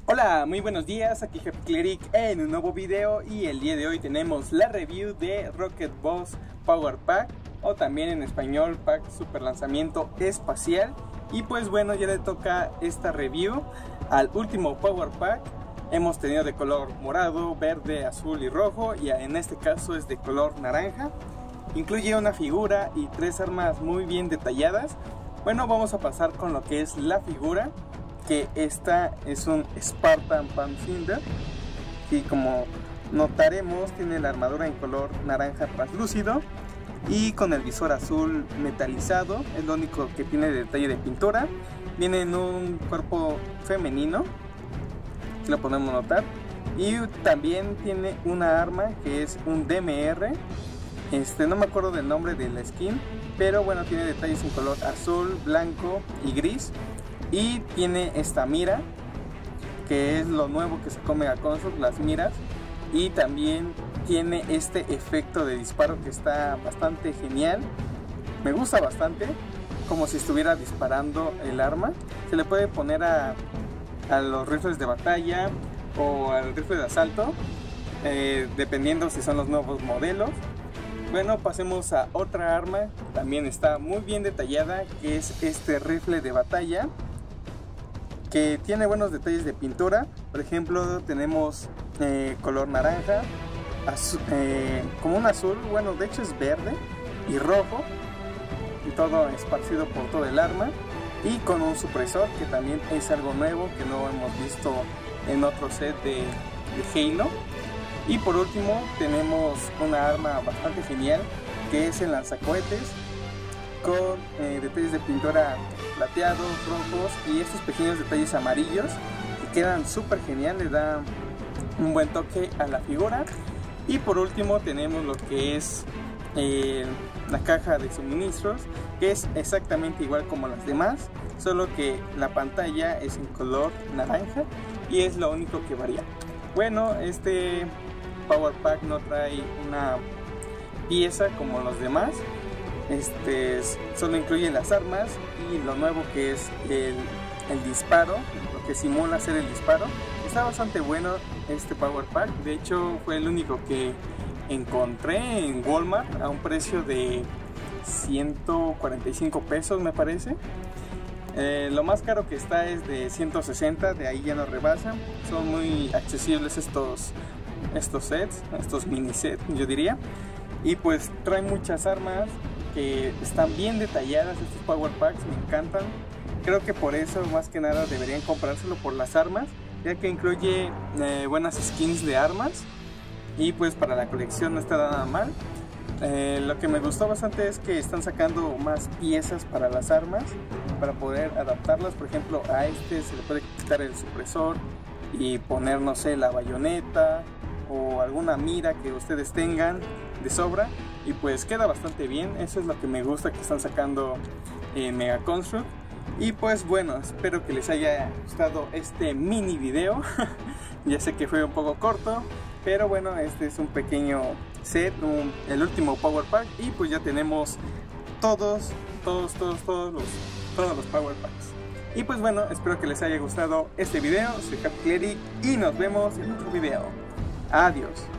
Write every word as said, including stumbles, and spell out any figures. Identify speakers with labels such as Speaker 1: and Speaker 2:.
Speaker 1: Hola, muy buenos días, aquí Happy Cleric en un nuevo video y el día de hoy tenemos la review de Rocket Boss Power Pack, o también en español Pack Super Lanzamiento Espacial. Y pues bueno, ya le toca esta review al último Power Pack. Hemos tenido de color morado, verde, azul y rojo, y en este caso es de color naranja. Incluye una figura y tres armas muy bien detalladas. Bueno, vamos a pasar con lo que es la figura, que esta es un Spartan Pathfinder y como notaremos tiene la armadura en color naranja translúcido y con el visor azul metalizado. Es lo único que tiene de detalle de pintura. Viene en un cuerpo femenino, aquí lo podemos notar, y también tiene una arma que es un D M R. Este, no me acuerdo del nombre de la skin, pero bueno, tiene detalles en color azul, blanco y gris. Y tiene esta mira, que es lo nuevo que sacó Mega Construx, las miras. Y también tiene este efecto de disparo que está bastante genial. Me gusta bastante, como si estuviera disparando el arma. Se le puede poner a, a los rifles de batalla o al rifle de asalto, eh, dependiendo si son los nuevos modelos. Bueno, pasemos a otra arma, también está muy bien detallada, que es este rifle de batalla, que tiene buenos detalles de pintura. Por ejemplo, tenemos eh, color naranja, azul, eh, como un azul, bueno, de hecho es verde y rojo, y todo esparcido por todo el arma, y con un supresor, que también es algo nuevo que no hemos visto en otro set de, de Halo. Y por último tenemos una arma bastante genial, que es el lanzacohetes, con eh, detalles de pintura plateados, rojos y estos pequeños detalles amarillos que quedan súper genial, le da un buen toque a la figura. Y por último tenemos lo que es eh, la caja de suministros, que es exactamente igual como las demás, solo que la pantalla es en color naranja y es lo único que varía. Bueno, este Power Pack no trae una pieza como los demás. Este solo incluye las armas y lo nuevo que es el, el disparo, lo que simula hacer el disparo. Está bastante bueno este Power Pack, de hecho fue el único que encontré en Walmart a un precio de ciento cuarenta y cinco pesos, me parece. Eh, lo más caro que está es de ciento sesenta, de ahí ya no rebasa. Son muy accesibles estos, estos sets, estos mini sets yo diría. Y pues trae muchas armas que están bien detalladas. Estos Power Packs me encantan. Creo que por eso más que nada deberían comprárselo, por las armas, ya que incluye eh, buenas skins de armas y pues para la colección no está nada mal. Eh, lo que me gustó bastante es que están sacando más piezas para las armas para poder adaptarlas. Por ejemplo, a este se le puede quitar el supresor y poner, no sé, la bayoneta o alguna mira que ustedes tengan de sobra, y pues queda bastante bien. Eso es lo que me gusta que están sacando en Mega Construx. Y pues bueno, espero que les haya gustado este mini video. Ya sé que fue un poco corto, pero bueno, este es un pequeño set, un, el último Power Pack, y pues ya tenemos todos, todos, todos, todos los, todos los Power Packs. Y pues bueno, espero que les haya gustado este video. Soy Happy Cleric y nos vemos en otro video. Adiós.